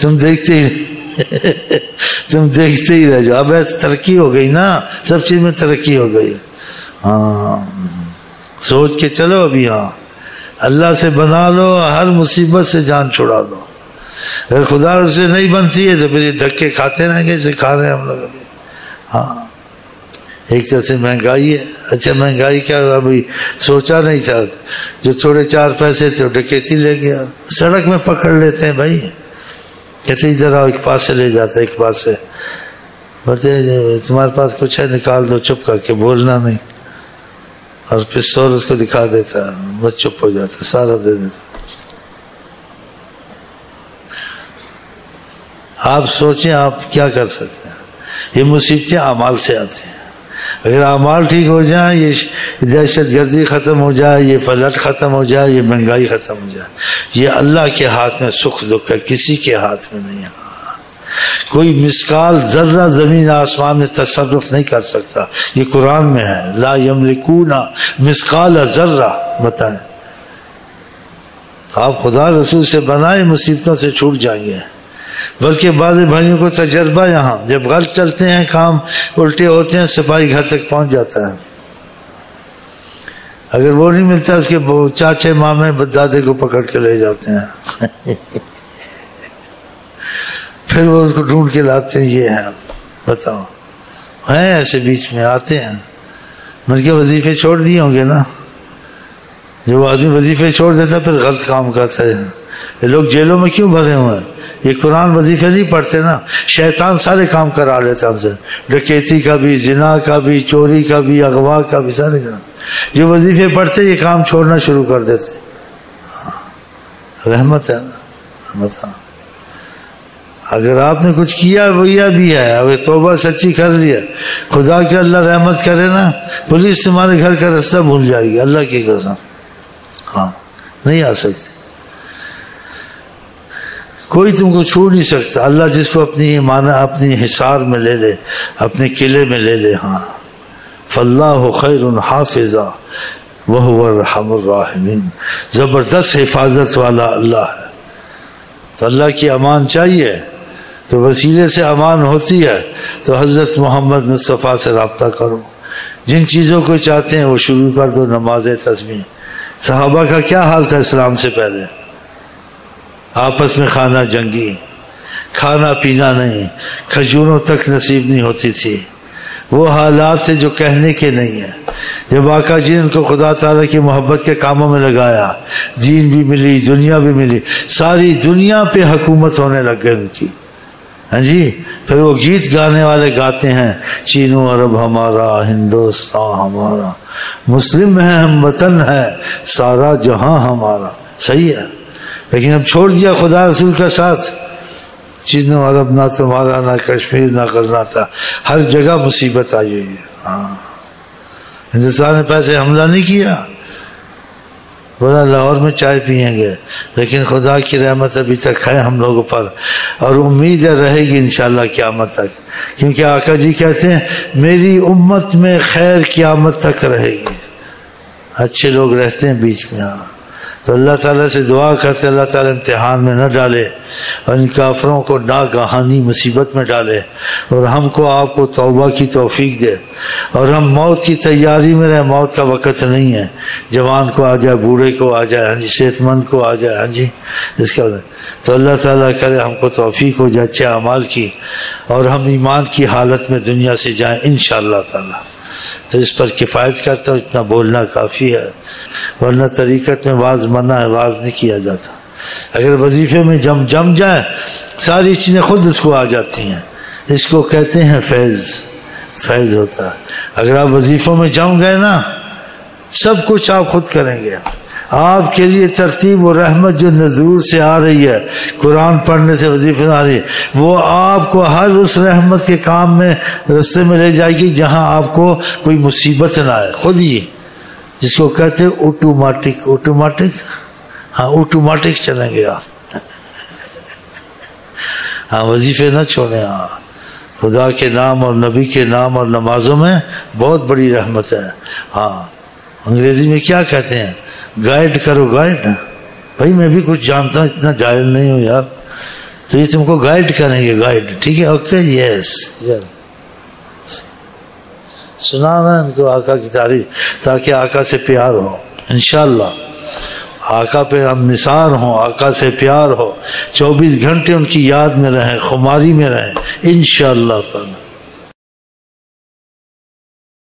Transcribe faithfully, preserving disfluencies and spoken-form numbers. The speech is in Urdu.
تم دیکھتے ہی تم دیکھتے ہی رہ جاؤ. اب ایسے ترقی ہو گئی نا، سب چیز میں ترقی ہو گئی. ہاں سوچ کے چلو ابھی. ہاں اللہ سے بنا لو، ہر مصیبت سے جان چھڑا دو. اگر خدا سے نہیں بنتی ہے تو پھر یہ دھکے کھاتے رہیں گے، سکھا رہے ہیں ہم لوگ ابھی. ہاں ایک طرح سے مہنگائی ہے. اچھا مہنگائی کیا ابھی سوچا نہیں تھا، جو تھوڑے چار پیسے تھے ڈکیتی لے گیا. سڑک میں پکڑ لیتے ہیں بھائی، کہتے ادھر آؤ، ایک پاس سے لے جاتا ہے، ایک پاس سے بولتے تمہارے پاس کچھ ہے نکال دو، چپ کر کے بولنا نہیں. اور پستول اس کو دکھا دیتا، بس چپ ہو جاتا، سارا دے دیتا. آپ سوچیں آپ کیا کر سکتے ہیں. یہ مصیبتیں اعمال سے آتی ہیں. اگر اعمال ٹھیک ہو جائیں، یہ دہشت گردی ختم ہو جائے، یہ فلٹ ختم ہو جائے، یہ مہنگائی ختم ہو جائے. یہ اللہ کے ہاتھ میں سکھ دکھ ہے، کسی کے ہاتھ میں نہیں ہے. کوئی مثقال ذرہ زمین آسمان میں تصرف نہیں کر سکتا. یہ قرآن میں ہے، لا یملکون مثقال ذرہ. بتائیں آپ خدا رسول سے بنائے مصیبتوں سے چھوٹ جائیں گے. بلکہ بعض بھائیوں کو تجربہ یہاں جب غلط چلتے ہیں، کام الٹے ہوتے ہیں، سپاہی گھر تک پہنچ جاتا ہے. اگر وہ نہیں ملتا، اس کے چاچے مامے دادے کو پکڑ کے لے جاتے ہیں. پھر وہ اس کو ڈھونڈ کے لاتے ہیں. یہ ہے، بتاؤ ہیں ایسے بیچ میں آتے ہیں. مل کے وظیفے چھوڑ دیے ہوں گے نا. جو آدمی وظیفے چھوڑ دیتا پھر غلط کام کرتا ہے. یہ لوگ جیلوں میں کیوں بھرے ہوئے ہیں؟ یہ قرآن وظیفے نہیں پڑھتے نا. شیطان سارے کام کرا لیتا ہم سے، ڈکیتی کا بھی، زنا کا بھی، چوری کا بھی، اغوا کا بھی، سارے کام. جو وظیفے پڑھتے یہ کام چھوڑنا شروع کر دیتے. رحمت ہے نا، رحمت. اگر آپ نے کچھ کیا وہیا بھی ہے، اگر توبہ سچی کر لیا، خدا کے اللہ رحمت کرے نا، پولیس تمہارے گھر کا راستہ بھول جائے گی، اللہ کی قسم. ہاں نہیں آ سکتی، کوئی تم کو چھو نہیں سکتا. اللہ جس کو اپنی مانا اپنی حصار میں لے لے، اپنے قلعے میں لے لے. ہاں فاللہ خیر حافظا وہو ارحم الراحمین. زبردست حفاظت والا اللہ ہے. تو اللہ کی امان چاہیے تو وسیلے سے امان ہوتی ہے. تو حضرت محمد مصطفیٰ سے رابطہ کرو. جن چیزوں کو چاہتے ہیں وہ شروع کر دو. نماز تسبیح. صحابہ کا کیا حال تھا اسلام سے پہلے؟ آپس میں خانہ جنگی، کھانا پینا نہیں، کھجوروں تک نصیب نہیں ہوتی تھی. وہ حالات سے جو کہنے کے نہیں ہیں. جب آقا جی ان کو خدا تعالیٰ کی محبت کے کاموں میں لگایا، دین بھی ملی، دنیا بھی ملی، ساری دنیا پہ حکومت ہونے لگ گئی ان کی. ہاں جی. پھر وہ گیت گانے والے گاتے ہیں، چین و عرب ہمارا، ہندوستان ہمارا، مسلم ہے ہم وطن ہے، سارا جہاں ہمارا. صحیح ہے، لیکن اب چھوڑ دیا خدا رسول کا ساتھ. چین و عرب نہ تمہارا، نہ کشمیر، نہ کرناٹا، ہر جگہ مصیبت آئی ہوئی ہے. ہاں ہندوستان نے پیسے حملہ نہیں کیا، بولا لاہور میں چائے پئیں گے، لیکن خدا کی رحمت ابھی تک ہے ہم لوگوں پر، اور امید ہے رہے گی انشاءاللہ قیامت تک. کیونکہ آقا جی کہتے ہیں میری امت میں خیر قیامت تک رہے گی. اچھے لوگ رہتے ہیں بیچ میں. ہاں تو اللہ تعالیٰ سے دعا کرتے اللہ تعالیٰ امتحان میں نہ ڈالے، اور ان کافروں کو ناگہانی مصیبت میں ڈالے، اور ہم کو آپ کو توبہ کی توفیق دے، اور ہم موت کی تیاری میں رہیں. موت کا وقت نہیں ہے، جوان کو آ جائے، بوڑھے کو آ جائے، ہاں جی، صحت مند کو آ جائے. ہاں جی اس کا تو اللہ تعالیٰ کرے ہم کو توفیق ہو جائے اچھے اعمال کی، اور ہم ایمان کی حالت میں دنیا سے جائیں انشاءاللہ تعالیٰ. تو اس پر کفایت کرتا ہوں، اتنا بولنا کافی ہے، ورنہ طریقت میں واز منع ہے، واز نہیں کیا جاتا. اگر وظیفے میں جم جم جائے ساری چیزیں خود اس کو آ جاتی ہیں. اس کو کہتے ہیں فیض. فیض ہوتا ہے. اگر آپ وظیفوں میں جم گئے نا، سب کچھ آپ خود کریں گے. آپ کے لیے ترتیب و رحمت جو نزول سے آ رہی ہے، قرآن پڑھنے سے وظیفے آ رہی ہے، وہ آپ کو ہر اس رحمت کے کام میں رستے میں لے جائے گی جہاں آپ کو کوئی مصیبت نہ آئے. خود ہی جس کو کہتے ہیں آٹومیٹک. آٹومیٹک ہاں آٹومیٹک چلیں گے آپ. ہاں وظیفے نہ چھوڑیں. ہاں خدا کے نام اور نبی کے نام اور نمازوں میں بہت بڑی رحمت ہے. ہاں انگریزی میں کیا کہتے ہیں، گائیڈ کرو. گائیڈ بھائی میں بھی کچھ جانتا ہوں، اتنا جاہل نہیں ہوں یار. تو یہ تم کو گائیڈ کریں گے، گائیڈ، ٹھیک ہے، اوکے، یس، سنانا ان کو آقا کی تعریف تاکہ آقا سے پیار ہو انشاءاللہ، آقا پہ ہم نثار ہوں، آقا سے پیار ہو، چوبیس گھنٹے ان کی یاد میں رہیں، خماری میں رہیں انشاءاللہ تعالی۔